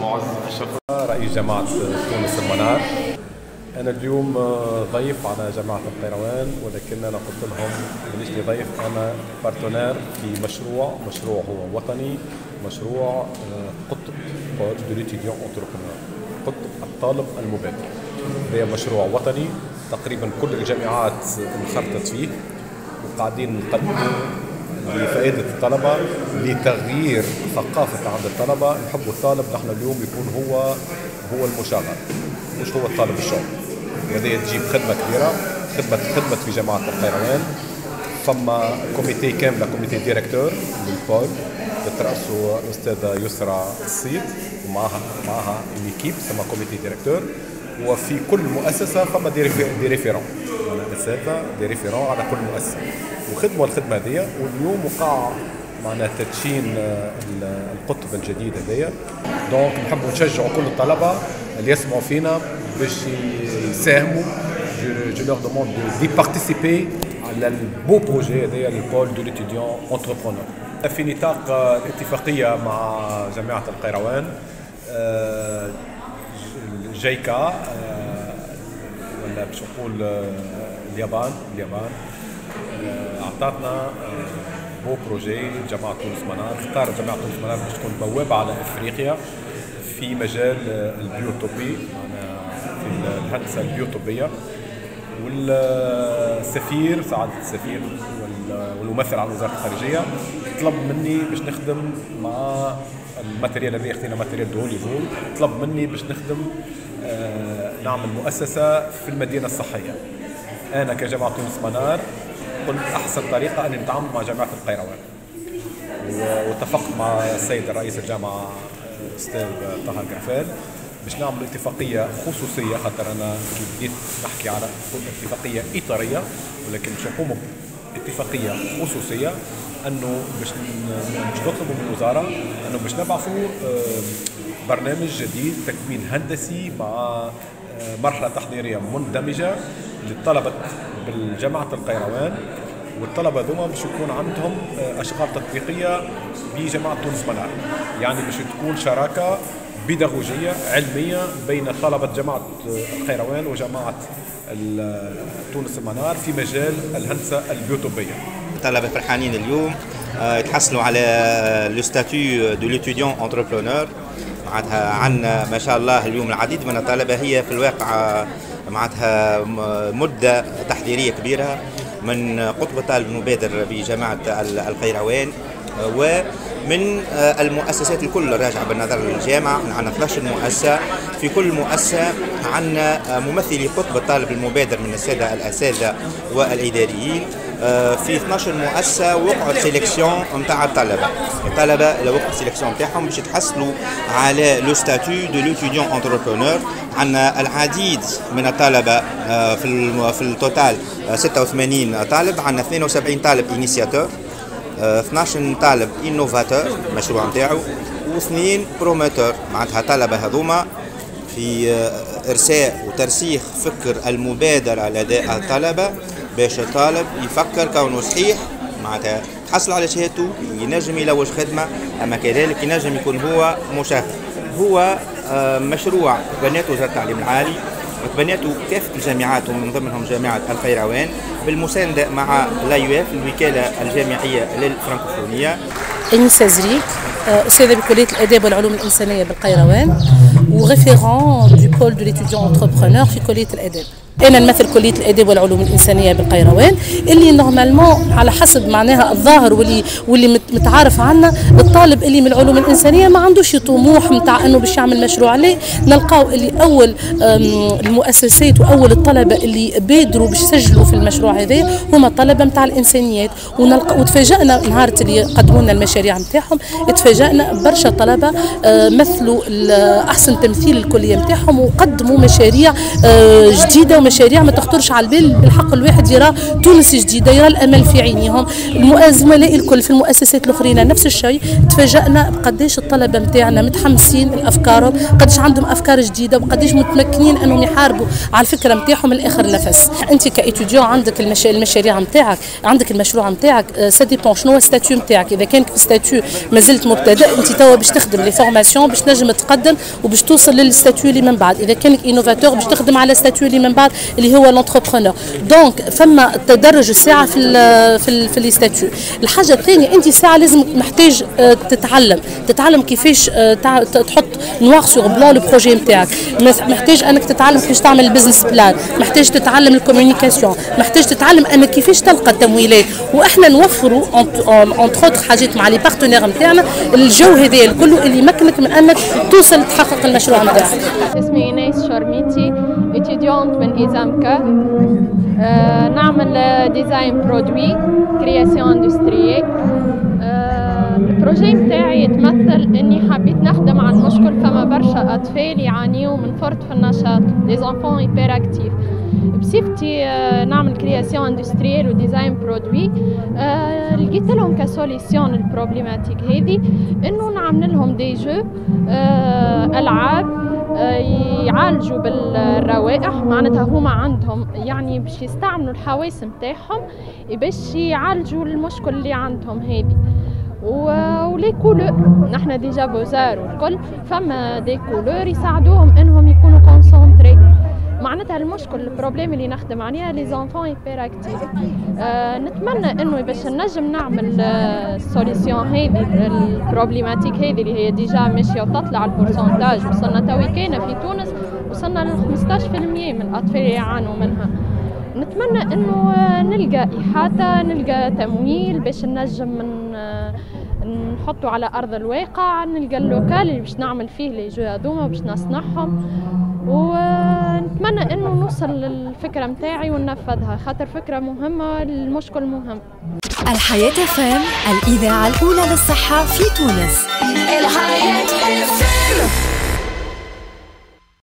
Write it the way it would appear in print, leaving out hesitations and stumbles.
معز الشرف رئيس جامعة تونس المنار. أنا اليوم ضيف على جامعة القيروان، ولكن أنا قلت لهم مانيش ضيف، أنا بارتنير في مشروع هو وطني، مشروع قطب بول دو ليتيديون انتربرونور، قطب الطالب المبادر. هذا مشروع وطني تقريبا كل الجامعات انخرطت فيه، وقاعدين نقدموا لفائدة الطلبة، لتغيير ثقافة عند الطلبة. نحبوا الطالب نحن اليوم يكون هو المشغل، مش هو الطالب الشاطر. وهذا تجيب خدمة كبيرة، خدمة في جامعة القيروان. فما كوميتي كاملة، كوميتي ديريكتور للبول بترأسه الأستاذة يسرى الصيد، ومعها إيكيب تسمى كوميتي ديريكتور. وفي كل مؤسسة فما دي ريفيرون، أساتذة دي ريفيرون على كل مؤسسة، وخدموا الخدمة هذه. واليوم وقع معنا تدشين القطب الجديد هذايا. دونك نحبوا نشجعوا كل الطلبة اللي يسمعوا فينا باش يساهموا. جو لور دوموند دي بارتيسيبي على البو بروجي هذايا للبول دو ليتيديون انتربرونور. في نطاق الاتفاقية مع جامعة القيروان، جيكا ولا باش نقول اليابان عطاتنا بو بروجي جامعة تونس منار. اختارت جامعة تونس منار باش تكون بوابة على افريقيا في مجال البيوطوبي، في الهندسة البيوطوبية. والسفير سعادة السفير والممثل على وزارة الخارجية طلب مني باش نخدم مع الماتريال اللي اختينا ماتريال دو نيفو. طلب مني باش نخدم نعمل مؤسسة في المدينة الصحية. أنا كجامعة تونس منار قلت أحسن طريقة أن نتعامل مع جامعة القيروان، واتفقت مع السيد رئيس الجامعة أستاذ طه القرفال باش نعمل اتفاقية خصوصية، خاطر أنا بديت نحكي على اتفاقية إطارية، ولكن باش نقوم باتفاقية خصوصية أنه باش نطلبوا من الوزارة أنه باش نبعثوا برنامج جديد تكوين هندسي مع مرحلة تحضيرية مندمجة للطلبة بالجامعة القيروان. والطلبة ذوما باش يكون عندهم أشغال تطبيقية بجامعة تونس منار، يعني باش تكون شراكة بيداغوجية علمية بين طلبة جامعة القيروان وجامعة تونس منار في مجال الهندسة البيوطوبية. الطلبة فرحانين اليوم يتحصلوا على لو ستاتيو دو ليتيديون انتربرونور. معناتها عندنا ما شاء الله اليوم العديد من الطلبة، هي في الواقع معناتها مدة تحضيرية كبيرة من قطب الطالب المبادر بجامعة القيروان ومن المؤسسات الكل الراجعة بالنظر للجامعة. عندنا 12 مؤسسة، في كل مؤسسة عندنا ممثلي قطب الطالب المبادر من السادة الأساتذة والإداريين. في 12 مؤسسة وقعت سيليكسيون نتاع الطلبة لو وقعت سيليكسيون نتاعهم باش يتحصلوا على لو ستاتيو دو ليتيديون انتربرونور. عندنا العديد من الطلبة في التوتال 86 طالب، عندنا 72 طالب انيسياتور، 12 طالب انوفاتور المشروع نتاعو، واثنين بروموتور. معناتها طلبة هذوما في إرساء وترسيخ فكر المبادرة لدى الطلبة باش الطالب يفكر كونه صحيح معناتها تحصل على شهادته، ينجم يلوج خدمة، أما كذلك ينجم يكون هو مشغل. هو مشروع بناته وزارة التعليم العالي، بناته كافة الجامعات ومن ضمنهم جامعة القيروان بالمساندة مع لايوف الوكالة الجامعية للفرنكوفونية. أنيسة زريك، أستاذة بكلية الآداب والعلوم الإنسانية بالقيروان، وريفيرون دو بول دو ليتيديون انتربرونور في كلية الآداب. أنا نمثل كلية الآداب والعلوم الإنسانية بالقيروان، اللي نورمالمون على حسب معناها الظاهر واللي متعارف عنا الطالب اللي من العلوم الإنسانية ما عندوش طموح نتاع أنه باش يعمل مشروع عليه. نلقاو اللي أول المؤسسات وأول الطلبة اللي بادروا باش يسجلوا في المشروع هذا هما الطلبة نتاع الإنسانيات. وتفاجأنا نهار اللي قدموا لنا المشاريع نتاعهم، تفاجأنا برشا طلبة مثلوا أحسن تمثيل الكلية نتاعهم وقدموا مشاريع جديدة مشاريع ما تخطرش على البال. بالحق الواحد يرى تونس جديده، يرى الامل في عينيهم. الزملاء الكل في المؤسسات الاخرين نفس الشيء. تفاجأنا بقداش الطلبه نتاعنا متحمسين لافكارهم، قداش عندهم افكار جديده، وقداش متمكنين انهم يحاربوا على الفكره نتاعهم لاخر نفس. انت كايتوديون عندك المشاريع نتاعك، عندك المشروع نتاعك، سا ديبون شنو هو الستاتيو نتاعك. اذا كانك في ستاتيو مازلت مبتدئ، انت توا باش تخدم لي فورماسيون باش تنجم تقدم وباش توصل للستاتيو اللي من بعد. اذا كانك انوفاتور باش تخدم على الستاتيو اللي من بعد اللي هو لونتربرونور. دونك فما تدرج الساعه في الستاتيو. الحاجه الثانيه انت ساعه لازم محتاج تتعلم كيفاش تحط نوار سور بلان لو بروجي نتاعك، محتاج انك تتعلم كيفاش تعمل البزنس بلان، محتاج تتعلم الكوميونيكاسيون، محتاج تتعلم انك كيفاش تلقى التمويلات. واحنا نوفروا اونتر اوتر حاجات مع لي بارتنير نتاعنا الجو هذا الكل اللي يمكنك من انك توصل تحقق المشروع نتاعك. اسمي إيناس شرميتي، étudiante من إيزامكا. نعمل ديزاين برودوي كرياسيون اندستريال. البروجي نتاعي يتمثل اني حبيت نخدم على المشكل. فما برشا اطفال يعانيوا من فرط في النشاط، لي زونفون هيبر اكتيف. بصفتي نعمل كرياسيون اندستريال وديزاين برودوي، لقيت لهم كسوليسيون البروبليماتيك هذه انه نعمل لهم دي جو العاب يعالجوا بالروائح. معناتها هما عندهم يعني باش يستعملوا الحواس نتاعهم باش يعالجوا المشكل اللي عندهم هذه. ولي كولور نحنا ديجا بوزار والكل، فما دي كولور يساعدوهم انهم يكونوا كونسونطري. معناتها المشكل البروبليم اللي نخدم عليها لي زونفون هيبر اكتيف. نتمنى انه باش نجم نعمل السوليسيون هذه البروبليماتيك هذه اللي هي ديجا ماشيه وتطلع البورسنتاج. وصلنا توي كاينه في تونس وصلنا ل 15% من الاطفال اللي يعانوا منها. نتمنى انه نلقى احاطه، نلقى تمويل باش نجم نحطوا على ارض الواقع، نلقى اللوكال اللي باش نعمل فيه لي جو هذوما باش نصنعهم. ونتمنى انه نوصل للفكره نتاعي وننفذها، خاطر فكره مهمه، المشكل مهم. الحياة FM، الإذاعة الأولى للصحة في تونس. الحياة FM.